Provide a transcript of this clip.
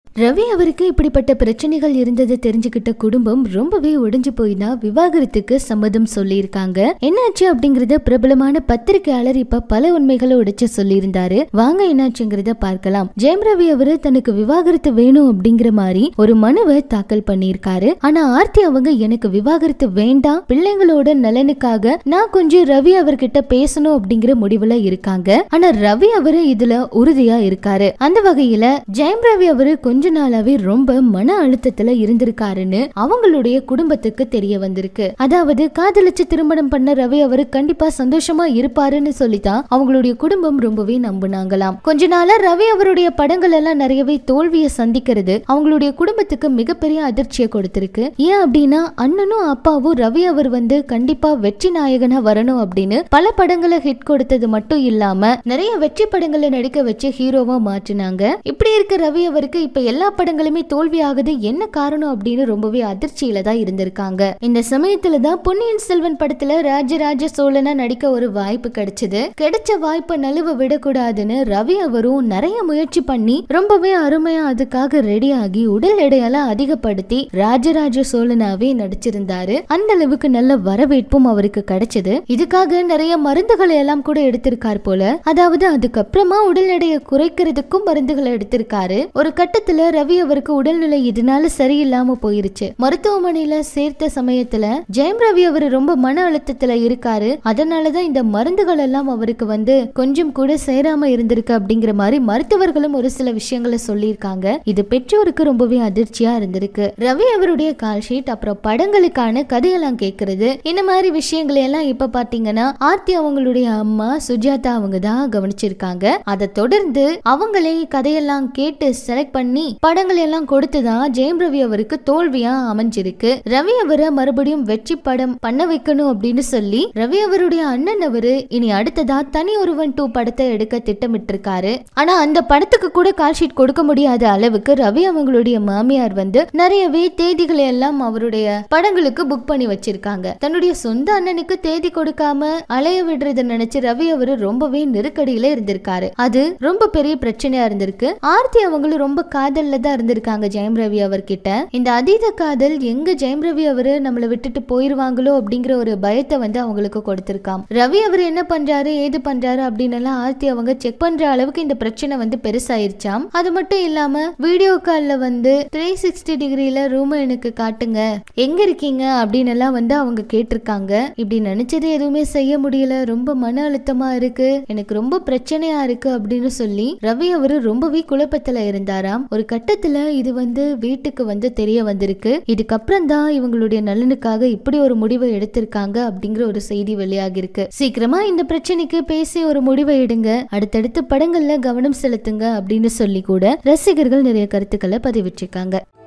ரவி அவருக்கு இப்படிப்பட்ட பிரச்சனைகள் இருந்தது தெரிஞ்சுக்கிட்ட குடும்பம் ரொம்பவே ஒடிஞ்சு போயினா விவாகரத்துக்கு சம்மதம் சொல்லியிருக்காங்க. என்னாச்சு அப்படிங்கறத பிரபலமான பத்திரிகையாளர் இப்ப பல உண்மைகளை உடைச்சு சொல்லியிருந்தாரு. வாங்க என்னாச்சுங்கிறத பார்க்கலாம். ஜெயம் ரவி அவரு தனக்கு விவாகரத்து வேணும் அப்படிங்கிற மாதிரி ஒரு மனுவை தாக்கல் பண்ணியிருக்காரு. ஆனா ஆர்த்தி அவங்க எனக்கு விவாகரத்து வேண்டாம், பிள்ளைங்களோட நலனுக்காக நான் கொஞ்சம் ரவி அவர்கிட்ட பேசணும் அப்படிங்கிற முடிவுல இருக்காங்க. ஆனா ரவி அவரு இதுல உறுதியா இருக்காரு. அந்த வகையில ஜெயம் ரவி அவரு கொஞ்ச நாளாவே ரொம்ப மன அழுத்தத்துல இருந்திருக்காருன்னு அவங்களுடைய குடும்பத்துக்கு தெரிய வந்திருக்கு. அதாவது காதலிச்சு திருமணம் பண்ண ரவி அவரு கண்டிப்பா சந்தோஷமா இருப்பாருன்னு சொல்லித்தான் அவங்களுடைய குடும்பம் ரொம்பவே நம்பினாங்களாம். கொஞ்ச நாளா ரவி அவருடைய படங்கள் எல்லாம் நிறையவே தோல்வியை சந்திக்கிறது அவங்களுடைய குடும்பத்துக்கு மிகப்பெரிய அதிர்ச்சியை கொடுத்திருக்கு. ஏன் அப்படின்னா அண்ணனும் அப்பாவும் ரவி அவர் கண்டிப்பா வெற்றி நாயகனா வரணும் அப்படின்னு பல படங்களை ஹிட் கொடுத்தது மட்டும் இல்லாம நிறைய வெற்றி படங்களை நடிக்க வச்சு ஹீரோவா மாற்றினாங்க. இப்படி இருக்க ரவி அவருக்கு இப்ப எல்லா படங்களுமே தோல்வி ஆகுது, என்ன காரணம் அப்படின்னு ரொம்பவே அதிர்ச்சியில தான் இருந்திருக்காங்க. இந்த சமயத்துலதான் பொன்னியின் செல்வன் படத்துல ராஜராஜ சோழனா நடிக்க ஒரு வாய்ப்பு கிடைச்சது. கிடைச்ச வாய்ப்பை நழுவ விடக்கூடாதுன்னு ரவி அவரும் நிறைய முயற்சி பண்ணி ரொம்பவே அருமையா அதுக்காக ரெடி ஆகி உடல் எடையெல்லாம் அதிகப்படுத்தி ராஜராஜ சோழனாவே நடிச்சிருந்தாரு. அந்த அளவுக்கு நல்ல வரவேற்பும் அவருக்கு கிடைச்சது. இதுக்காக நிறைய மருந்துகளை எல்லாம் கூட எடுத்திருக்கார் போல. அதாவது அதுக்கப்புறமா உடல் எடையை குறைக்கிறதுக்கும் மருந்துகளை எடுத்திருக்காரு. ஒரு கட்டத்துல ரவி அவருக்கு உடல்நிலை இதனால சரியில்லாம போயிருச்சு. மருத்துவமனையில சேர்த்த சமயத்துல ஜெயம் ரவி அவர் ரொம்ப மன அழுத்தத்துல இருக்காரு. அதனாலதான் இந்த மருந்துகள் எல்லாம் அவருக்கு கொஞ்சம் கூட சேராம இருந்திருக்கு அப்படிங்கிற மாதிரி மருத்துவர்களும் ஒரு சில விஷயங்களை சொல்லியிருக்காங்க. இது பெற்றோருக்கு ரொம்பவே அதிர்ச்சியா இருந்திருக்கு. ரவி அவருடைய கால் ஷீட் அப்புறம் படங்களுக்கான கதையெல்லாம் கேட்கறது இந்த மாதிரி விஷயங்களை எல்லாம் இப்ப பாத்தீங்கன்னா ஆர்த்தி அவங்களுடைய அம்மா சுஜாதா அவங்க தான் கவனிச்சிருக்காங்க. அதை தொடர்ந்து அவங்களே கதையெல்லாம் கேட்டு செலக்ட் பண்ணி படங்கள் எல்லாம் கொடுத்துதான் ஜெயம் ரவி அவருக்கு தோல்வியா அமைஞ்சிருக்கு. ரவி அவரை மறுபடியும் வெற்றி படம் பண்ண வைக்கணும் அப்படின்னு சொல்லி ரவி அவருடைய அண்ணன் அவரு இனி அடுத்ததா தனி ஒருவன் 2 படத்தை எடுக்க திட்டமிட்டு இருக்காரு. ஆனா அந்த படத்துக்கு கூட கால் ஷீட் கொடுக்க முடியாத அளவுக்கு ரவி அவங்களுடைய மாமியார் நிறையவே தேதிகளை எல்லாம் அவருடைய படங்களுக்கு புக் பண்ணி வச்சிருக்காங்க. தன்னுடைய சொந்த அண்ணனுக்கு தேதி கொடுக்காம அலைய விடுறத நினைச்சு ரவி அவரு ரொம்பவே நெருக்கடியில இருந்திருக்காரு. அது ரொம்ப பெரிய பிரச்சனையா இருந்திருக்கு. ஆர்த்தி அவங்களும் ரொம்ப காதல்ல தான் இருந்திருக்காங்க ஜெயம் ரவி அவர்கிட்ட. இந்த அதீத காதல் எங்க ஜெயம் ரவி அவரு நம்மளை விட்டுட்டு போயிருவாங்களோ அப்படிங்கிற ஒரு பயத்தை அவங்களுக்கு கொடுத்திருக்காம். ரவி அவர் என்ன பண்றாரு ஏது பண்றாரு அப்படின்னு எல்லாம் ஆர்த்தி அவங்க செக் பண்ற அளவுக்கு இந்த பிரச்சனை பெருசாயிருச்சாம். அது மட்டும் இல்லாம வீடியோ கால்ல 360 டிகிரில ரூம் எனக்கு காட்டுங்க, எங்க இருக்கீங்க அப்படின்னு எல்லாம் அவங்க கேட்டிருக்காங்க. இப்படி நினைச்சது எதுவுமே செய்ய முடியல, ரொம்ப மன அழுத்தமா இருக்கு, எனக்கு ரொம்ப பிரச்சனையா இருக்கு அப்படின்னு சொல்லி ரவி அவரு ரொம்பவே குழப்பத்துல இருந்தாராம். ஒரு கட்டத்துல இது வீட்டுக்கு தெரிய வந்திருக்கு. இதுக்கப்புறம் தான் இவங்களுடைய நலனுக்காக இப்படி ஒரு முடிவை எடுத்திருக்காங்க அப்படிங்கிற ஒரு செய்தி வெளியாகி இருக்கு. சீக்கிரமா இந்த பிரச்சனைக்கு பேசி ஒரு முடிவை எடுங்க, அடுத்தடுத்து படங்கள்ல கவனம் செலுத்துங்க அப்படின்னு சொல்லி கூட ரசிகர்கள் நிறைய கருத்துக்களை பதிவிட்டிருக்காங்க.